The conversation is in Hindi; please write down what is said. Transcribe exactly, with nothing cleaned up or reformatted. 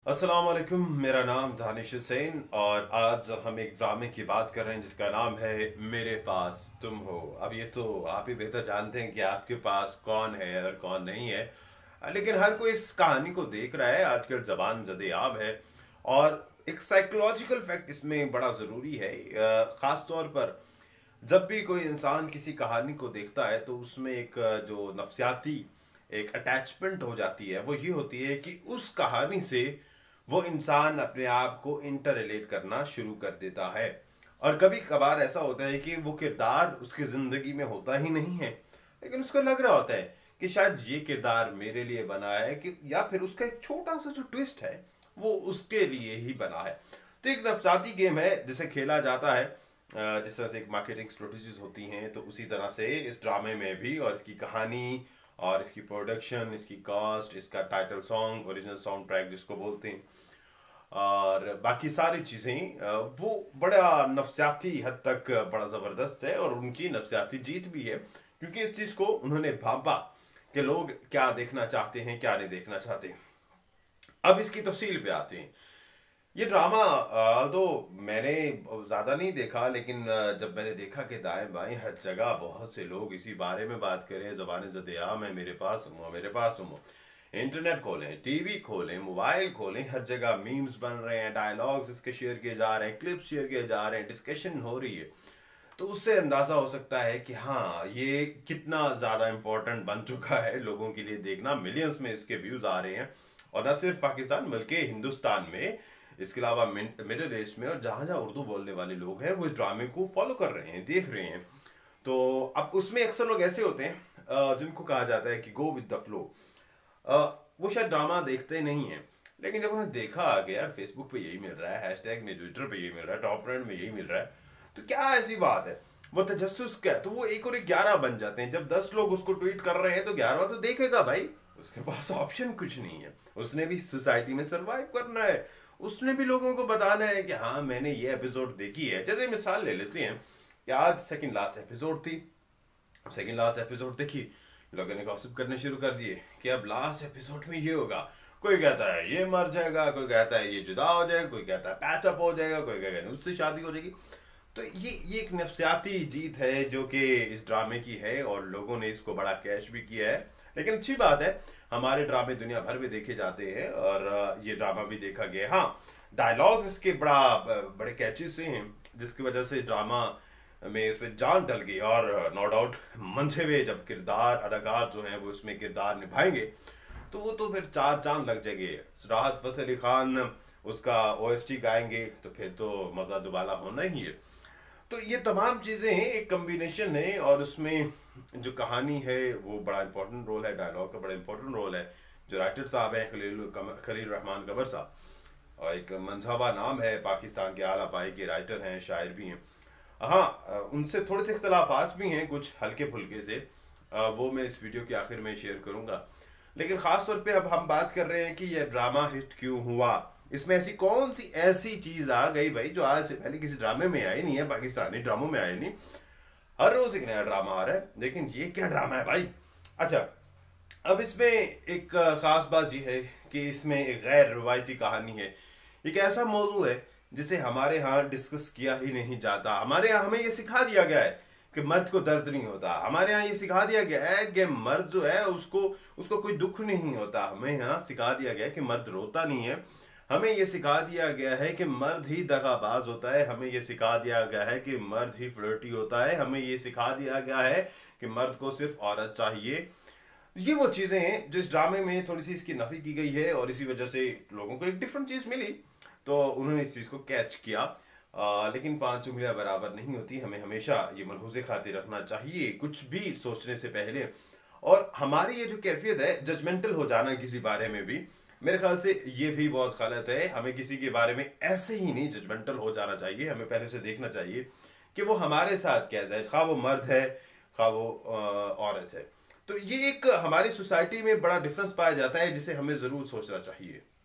अस्सलाम वालेकुम। मेरा नाम दानिश हुसैन और आज हम एक ड्रामे की बात कर रहे हैं जिसका नाम है मेरे पास तुम हो। अब ये तो आप ही बेहतर जानते हैं कि आपके पास कौन है और कौन नहीं है, लेकिन हर कोई इस कहानी को देख रहा है। आजकल जबान ज़द-ए-आम है और एक साइकोलॉजिकल फैक्ट इसमें बड़ा ज़रूरी है। अ, ख़ास तौर पर जब भी कोई इंसान किसी कहानी को देखता है तो उसमें एक अ, जो नफ्सियाती एक अटैचमेंट हो जाती है, वो ये होती है कि उस कहानी से वो इंसान अपने आप को इंटर रिलेट करना शुरू कर देता है। और कभी कभार ऐसा होता है कि वो किरदार उसकी जिंदगी में होता ही नहीं है, लेकिन उसको लग रहा होता है कि शायद ये किरदार मेरे लिए बना है, कि या फिर उसका एक छोटा सा जो ट्विस्ट है वो उसके लिए ही बना है। तो एक नफसाती गेम है जिसे खेला जाता है। अ, जिस तरह से एक मार्केटिंग स्ट्रेटजीज होती हैं, तो उसी तरह से इस ड्रामे में भी, और इसकी कहानी और इसकी प्रोडक्शन, इसकी कास्ट, इसका title song, original soundtrack बोलते हैं, और बाकी सारी चीज़ें, अ, वो बड़ा नफसियाती हद तक बड़ा ज़बरदस्त है और उनकी नफसियाती जीत भी है, क्योंकि इस चीज़ को उन्होंने भांपा कि लोग क्या देखना चाहते हैं, क्या नहीं देखना चाहते। अब इसकी तफसील पे आते हैं। ये ड्रामा तो मैंने ज़्यादा नहीं देखा, लेकिन अ, जब मैंने देखा कि दाएं बाएं हर जगह बहुत से लोग इसी बारे में बात करें, ज़बान ज़द-ए-आम है, मेरे पास तुम हो, मेरे पास तुम हो। इंटरनेट खोलें, टीवी खोलें, मोबाइल खोलें, हर जगह मीम्स बन रहे हैं, डायलॉग्स इसके शेयर किए जा रहे हैं, क्लिप्स शेयर किए जा रहे हैं, डिस्कशन हो रही है। तो उससे अंदाज़ा हो सकता है कि हाँ, ये कितना ज़्यादा इम्पोर्टेंट बन चुका है लोगों के लिए देखना। मिलियंस में इसके व्यूज़ आ रहे हैं, और न सिर्फ पाकिस्तान बल्कि हिंदुस्तान में, इसके अलावा मिडिल ईस्ट में, और जहाँ जहाँ उर्दू बोलने वाले लोग हैं वो इस ड्रामे को फॉलो कर रहे हैं, देख रहे हैं। तो अब उसमें अक्सर लोग ऐसे होते हैं अ, जिनको कहा जाता है कि गो विद द फ्लो। वो शायद ड्रामा देखते नहीं है, लेकिन जब उन्हें देखा आ गया यार फेसबुक पे यही मिल रहा है, हैशटैग में ट्विटर पे यही मिल रहा है, टॉप ट्रेंड में यही मिल रहा है, तो क्या ऐसी बात है, वो तजस्सुस क्या, तो वो एक और एक ग्यारह बन जाते हैं। जब दस लोग उसको ट्वीट कर रहे हैं तो ग्यारहवा तो देखेगा भाई। उसके पास ऑप्शन कुछ नहीं है, उसने भी सोसाइटी में सरवाइव करना है, उसने भी लोगों को बताना है कि हाँ मैंने ये एपिसोड देखी है। जैसे मिसाल ले लेते हैं कि आज सेकंड लास्ट एपिसोड थी, सेकंड लास्ट एपिसोड देखी, लोगों ने गॉसिप करने शुरू कर दिए कि अब लास्ट एपिसोड में ये होगा। कोई कहता है ये मर जाएगा, कोई कहता है ये जुदा हो जाएगा, कोई कहता है पैचअप हो जाएगा, कोई कहता है उससे शादी हो जाएगी। तो ये ये एक नफ्सियाती जीत है जो कि इस ड्रामे की है, और लोगों ने इसको बड़ा कैश भी किया है। लेकिन अच्छी बात है, हमारे ड्रामे दुनिया भर में देखे जाते हैं और अ, ये ड्रामा भी देखा गया है। हाँ, डायलॉग्स इसके बड़ा ब- बड़े कैची से हैं, जिसकी वजह से ड्रामा में इसमें जान डल गई। और नो डाउट मंझे हुए जब किरदार अदाकार जो हैं वो इसमें किरदार निभाएंगे, तो वो तो फिर चार चांद लग जाएंगे। राहत फतेह अली खान उसका ओएसटी गाएंगे तो फिर तो मजा दुबाला होना ही है। तो ये तमाम चीज़ें हैं, एक कम्बिनेशन है, और उसमें जो कहानी है वो बड़ा इंपॉर्टेंट रोल है, डायलॉग का बड़ा इंपॉर्टेंट रोल है। जो राइटर साहब हैं खलील खलील रहमान गबर साहब, और एक मंझावा नाम है, पाकिस्तान के आला पाई के राइटर हैं, शायर भी हैं। हाँ, उनसे थोड़े से इख्तलाफात भी हैं कुछ हल्के फुल्के से, अ, वो मैं इस वीडियो के आखिर में शेयर करूंगा। लेकिन खास तौर पे अब हम बात कर रहे हैं कि यह ड्रामा हिट क्यों हुआ। इसमें ऐसी कौन सी ऐसी चीज आ गई भाई जो आज से पहले किसी ड्रामे में आई नहीं है, पाकिस्तानी ड्रामों में आई नहीं। हर रोज एक नया ड्रामा आ रहा है, लेकिन ये क्या ड्रामा है भाई। अच्छा, अब इसमें एक अ, खास बात यह है कि इसमें एक गैर रवायती कहानी है। एक ऐसा मौजू है जिसे हमारे यहाँ डिस्कस किया ही नहीं जाता। हमारे यहाँ हमें ये सिखा दिया गया है कि मर्द को दर्द नहीं होता। हमारे यहाँ ये सिखा दिया गया है कि मर्द जो है उसको उसको कोई दुख नहीं होता। हमें यहाँ सिखा दिया गया है कि मर्द रोता नहीं है। हमें ये सिखा दिया गया है कि मर्द ही दगाबाज होता है। हमें ये सिखा दिया गया है कि मर्द ही फ्लर्टी होता है। हमें ये सिखा दिया गया है कि मर्द को सिर्फ औरत चाहिए। ये वो चीजें हैं जो इस ड्रामे में थोड़ी सी इसकी नफी की गई है, और इसी वजह से लोगों को एक डिफरेंट चीज मिली, तो उन्होंने इस चीज को कैच किया। आ, लेकिन पांच उंगलियां बराबर नहीं होती। हमें हमेशा ये मलहूज़े खातिर रखना चाहिए कुछ भी सोचने से पहले। और हमारी ये जो कैफियत है जजमेंटल हो जाना किसी बारे में भी, मेरे ख्याल से ये भी बहुत गलत है। हमें किसी के बारे में ऐसे ही नहीं जजमेंटल हो जाना चाहिए। हमें पहले से देखना चाहिए कि वो हमारे साथ कैसा है, खा वो मर्द है खा वो अ, औरत है। तो ये एक हमारी सोसाइटी में बड़ा डिफरेंस पाया जाता है जिसे हमें जरूर सोचना चाहिए।